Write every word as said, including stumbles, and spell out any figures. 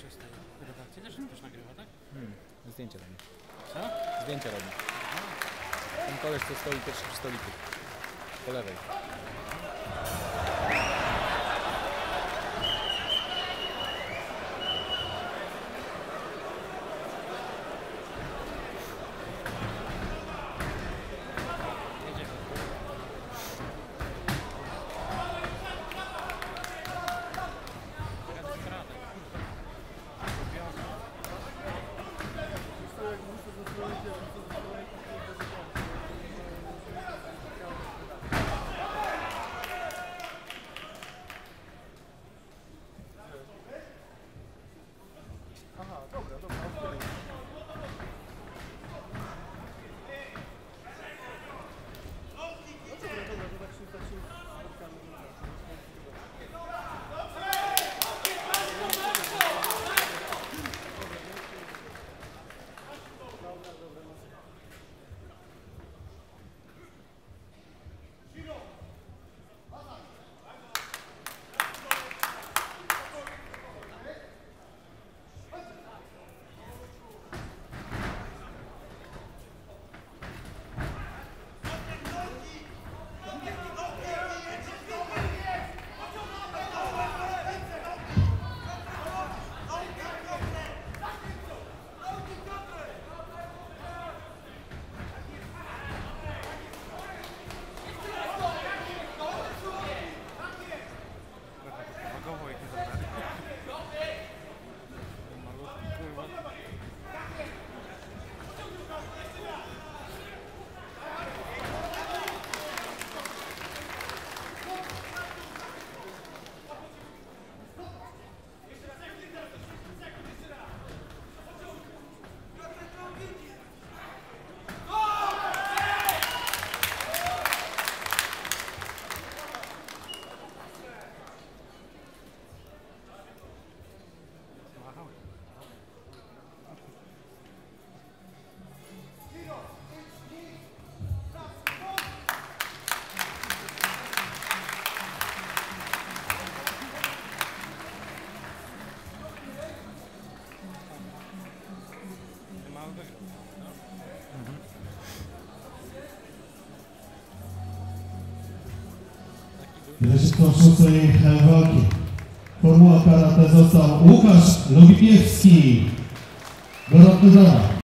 z tej redakcji też ktoś nagrywa, tak? Hmm, zdjęcia robi. Co? Zdjęcia robi. Ten koleś, co stoi też przy stoliku. Po lewej. Aha, dobra, dobra, okej. No dobra, dobra, to tak się, tak się spotkamy. Dobra, dobra, no. Wagowo ich nie zabrali. Malutki, kurwa. Mały wygrał, no? Mhm. Zwycięzcą szóstej walki Formuła Karate został Łukasz Lubipiewski. Gorący zaraz.